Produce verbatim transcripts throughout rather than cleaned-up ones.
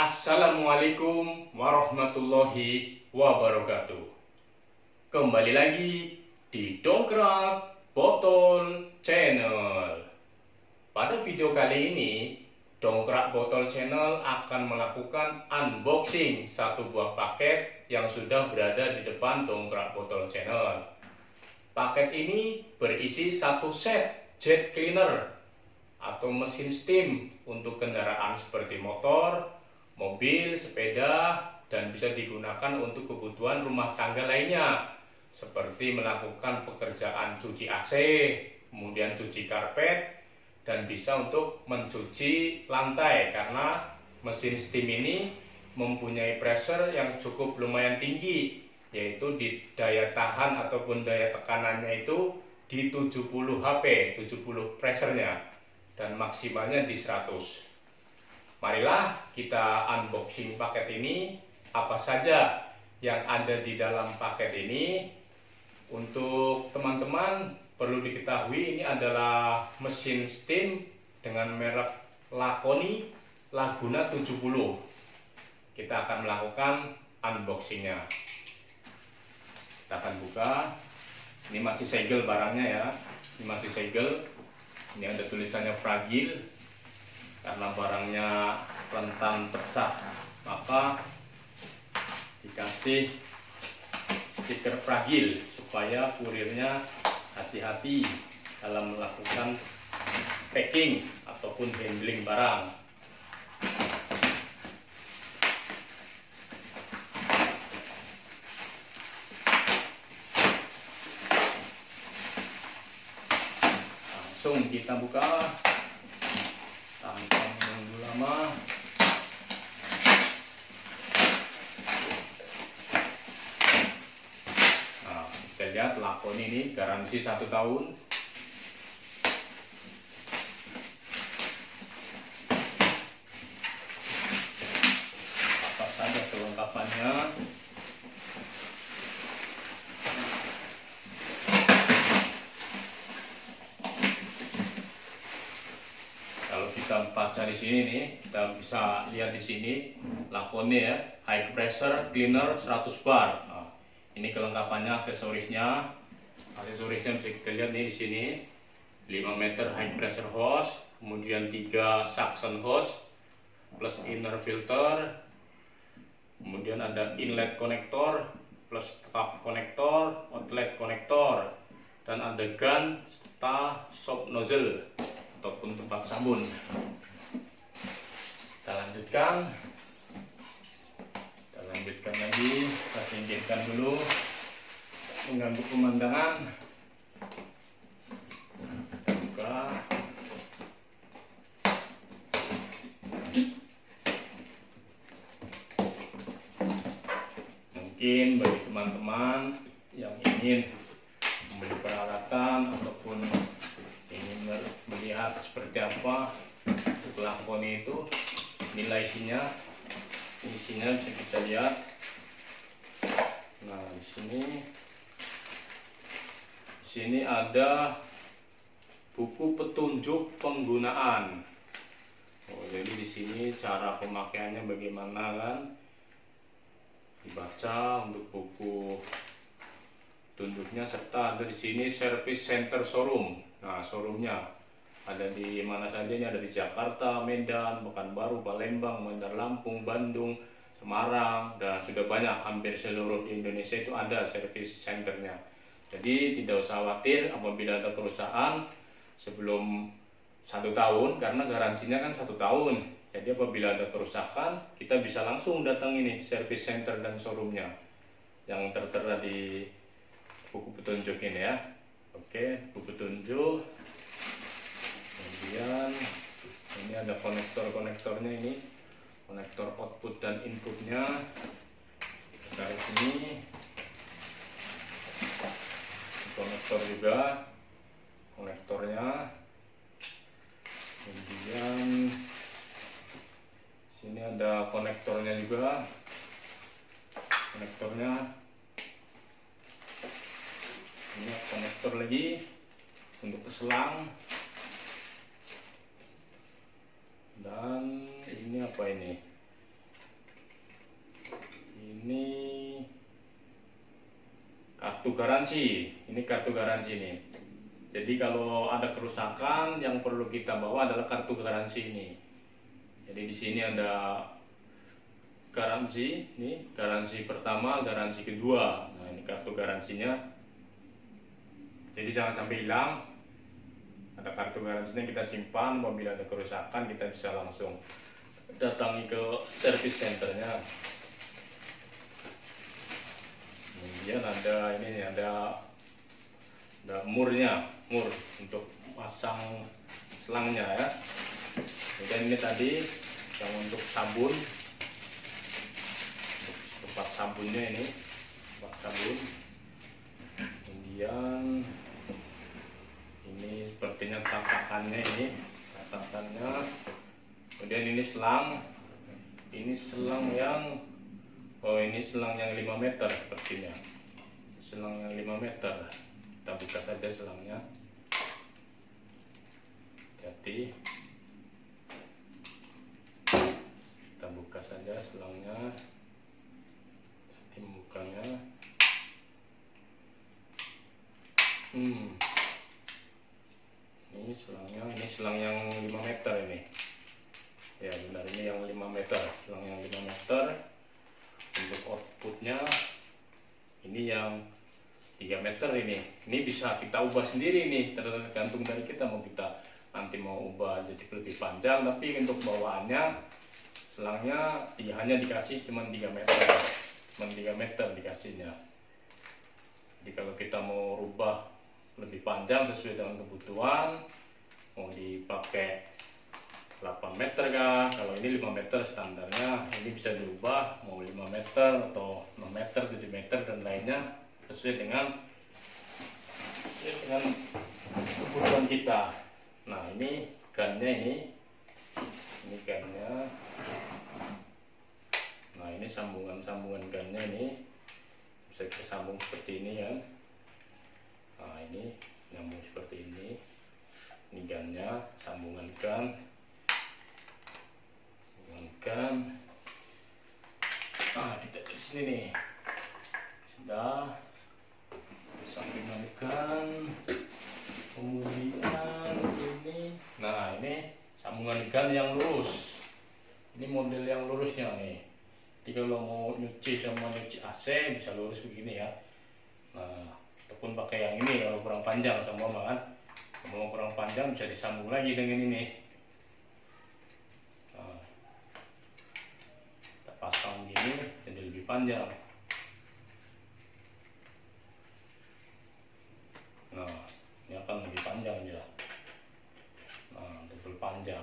Assalamualaikum warahmatullahi wabarakatuh. Kembali lagi di Dongkrak Botol Channel. Pada video kali ini, Dongkrak Botol Channel akan melakukan unboxing satu buah paket yang sudah berada di depan Dongkrak Botol Channel. Paket ini berisi satu set jet cleaner atau mesin steam untuk kendaraan seperti motor, mobil, sepeda, dan bisa digunakan untuk kebutuhan rumah tangga lainnya seperti melakukan pekerjaan cuci A C, kemudian cuci karpet, dan bisa untuk mencuci lantai karena mesin steam ini mempunyai pressure yang cukup lumayan tinggi, yaitu di daya tahan ataupun daya tekanannya itu di tujuh puluh H P, tujuh puluh pressure-nya, dan maksimalnya di seratus. Marilah kita unboxing paket ini. Apa saja yang ada di dalam paket ini? Untuk teman-teman perlu diketahui, ini adalah mesin steam dengan merek Laconi Laguna tujuh puluh. Kita akan melakukan unboxingnya. Kita akan buka. Ini masih segel barangnya ya. Ini masih segel. Ini ada tulisannya fragile. Karena barangnya rentan pecah, maka dikasih stiker fragil supaya kurirnya hati-hati dalam melakukan packing ataupun handling barang. Langsung kita buka tanpa menunggu lama. Nah, kita lihat Laconi ini garansi satu tahun. Apa saja kelengkapannya? Kalau kita baca di sini nih, kita bisa lihat di sini Laconi ya, high pressure cleaner seratus bar. Nah, ini kelengkapannya, aksesorisnya. Aksesorisnya bisa kita lihat nih di sini. lima meter high pressure hose, kemudian tiga suction hose plus inner filter. Kemudian ada inlet konektor plus tap konektor, outlet konektor, dan ada gun serta soap nozzle ataupun tempat sabun. Kita lanjutkan. Kita lanjutkan lagi. Kita singkirkan dulu, mengganggu pemandangan. Kita buka. Mungkin bagi teman-teman yang ingin membeli peralatan ataupun ingin melihat seperti apa untuk Laconi itu, nilai isinya, isinya bisa kita lihat. Nah, di sini, di sini ada buku petunjuk penggunaan. Oh, jadi di sini cara pemakaiannya bagaimana kan? Dibaca untuk buku petunjuknya, serta ada di sini service center showroom. Nah, showroomnya ada di mana saja? Ini ada di Jakarta, Medan, Pekanbaru, Palembang, Bandar Lampung, Bandung, Semarang, dan sudah banyak, hampir seluruh Indonesia itu ada service centernya. Jadi tidak usah khawatir apabila ada kerusakan sebelum satu tahun, karena garansinya kan satu tahun. Jadi apabila ada kerusakan, kita bisa langsung datang ini service center dan showroomnya yang tertera di buku petunjuk ini ya. Oke, buku petunjuk. Kemudian ini ada konektor-konektornya, ini konektor output dan inputnya. Kita tarik sini. Konektor juga, konektornya. Kemudian sini ada konektornya juga, konektornya. Ini konektor lagi untuk ke selang. Dan ini apa ini? Ini kartu garansi. Ini kartu garansi nih. Jadi kalau ada kerusakan yang perlu kita bawa adalah kartu garansi ini. Jadi di sini ada garansi, nih garansi pertama, garansi kedua. Nah ini kartu garansinya. Jadi jangan sampai hilang. Ada kartu garansinya, kita simpan. Apabila ada kerusakan kita bisa langsung datangi ke service centernya. Kemudian ada ini ada ada murnya, mur untuk pasang selangnya ya. Kemudian ini tadi yang untuk sabun, untuk tempat sabunnya ini, tempat sabun. Kemudian ini sepertinya tatakannya ini, tatakannya. Kemudian ini selang, ini selang yang, oh ini selang yang lima meter sepertinya, selang yang lima meter. Kita buka saja selangnya. Jadi kita buka saja selangnya. Jadi bukanya. Hmm. Ini selangnya, ini selang yang lima meter ini. Ya benar, ini yang lima meter, selang yang lima meter. Untuk outputnya ini yang tiga meter ini. Ini bisa kita ubah sendiri nih, tergantung dari kita mau kita nanti mau ubah jadi lebih panjang, tapi untuk bawaannya selangnya ya, hanya dikasih cuma tiga meter. Cuma tiga meter dikasihnya. Jadi kalau kita mau rubah lebih panjang sesuai dengan kebutuhan, mau dipakai delapan meter kah, kalau ini lima meter standarnya, ini bisa diubah mau lima meter atau enam meter, tujuh meter dan lainnya sesuai dengan sesuai dengan kebutuhan kita. Nah ini gannya ini ini gannya. Nah ini sambungan-sambungan gannya ini bisa kita sambung seperti ini ya. Nah ini nyambung seperti ini. Ini gannya, sambungan gan, sambungan gan. Nah di sini nih sudah sambungan gan. Kemudian ini, nah ini sambungan gan yang lurus. Ini model yang lurusnya nih. Jadi kalau mau nyuci sama nyuci A C bisa lurus begini ya. Nah, ataupun pakai yang ini kalau kurang panjang sama kan. Kalau mau kurang panjang bisa disambung lagi dengan ini. Nah, kita pasang gini jadi lebih panjang. Nah, ini akan lebih panjang ya. Nah, double panjang.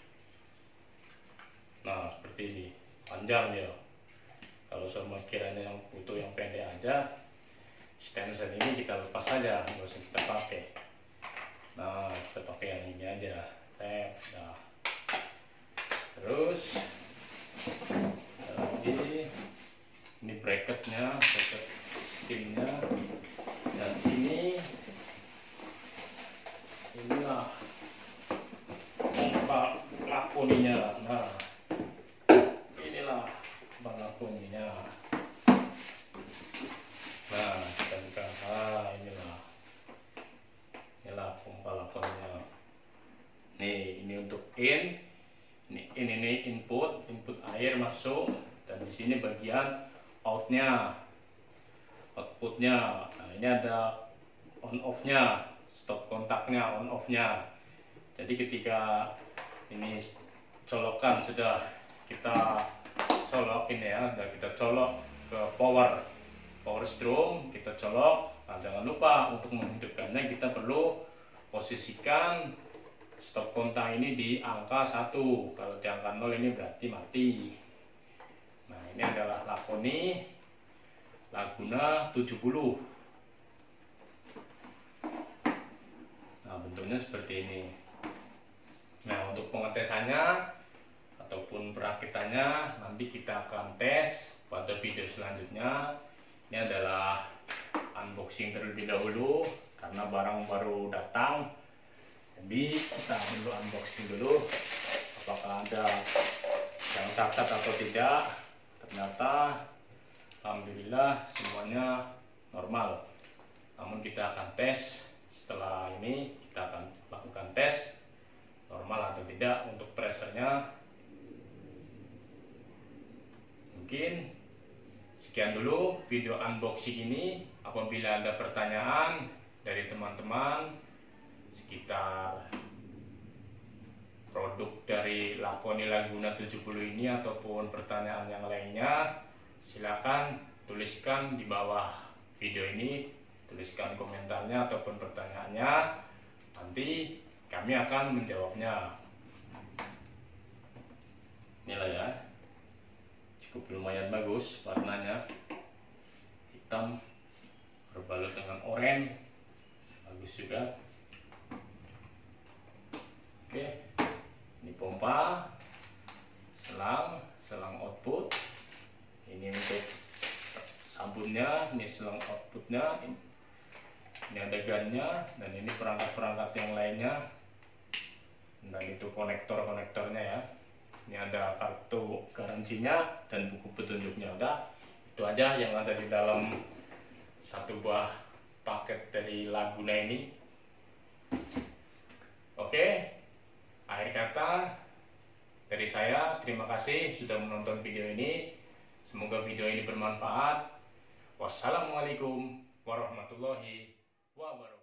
Nah, seperti ini, panjang ya. Kalau semua kiranya yang butuh yang pendek aja, stensil ini kita lepas saja, nggak usah kita pakai. Nah, kita pakai yang ini aja. Tep, nah. Terus, lagi ini bracketnya, bracket skinnya, dan ini inilah pompa lakoninya. Nah inilah pompa lakoninya. Nah kita buka. Ah inilah inilah pompa lakoninya. Nih ini untuk in, ini in ini input input air masuk, dan di sini bagian outnya, outputnya. Nah ini ada on off-nya, stop kontaknya, on off-nya. Jadi ketika ini colokan sudah kita colok ini ya, sudah kita colok ke power power strom, kita colok. Nah, jangan lupa untuk menghidupkannya kita perlu posisikan stop kontak ini di angka satu. Kalau di angka nol ini berarti mati. Nah ini adalah Lakoni Laguna tujuh puluh. Nah bentuknya seperti ini. Nah untuk pengetesannya ataupun perakitannya nanti kita akan tes pada video selanjutnya. Ini adalah unboxing terlebih dahulu karena barang baru datang. Jadi kita dulu unboxing dulu apakah ada yang cacat atau tidak. Ternyata Alhamdulillah semuanya normal. Namun kita akan tes. Setelah ini kita akan lakukan tes normal atau tidak untuk pressernya. Mungkin sekian dulu video unboxing ini. Apabila ada pertanyaan dari teman-teman sekitar produk dari Lakoni Laguna tujuh puluh ini ataupun pertanyaan yang lainnya, silakan tuliskan di bawah video ini, tuliskan komentarnya ataupun pertanyaannya, nanti kami akan menjawabnya. Inilah ya, cukup lumayan bagus warnanya, hitam berbalut dengan oranye, bagus juga. Oke, ini pompa, selang, selang output. Ini untuk sabunnya, ini selang outputnya, ini, ini ada gannya, dan ini perangkat-perangkat yang lainnya. Dan itu konektor-konektornya ya. Ini ada kartu garansinya dan buku petunjuknya. Udah, itu aja yang ada di dalam satu buah paket dari Laguna ini. Oke, akhir kata dari saya, terima kasih sudah menonton video ini. Semoga video ini bermanfaat. Wassalamualaikum warahmatullahi wabarakatuh.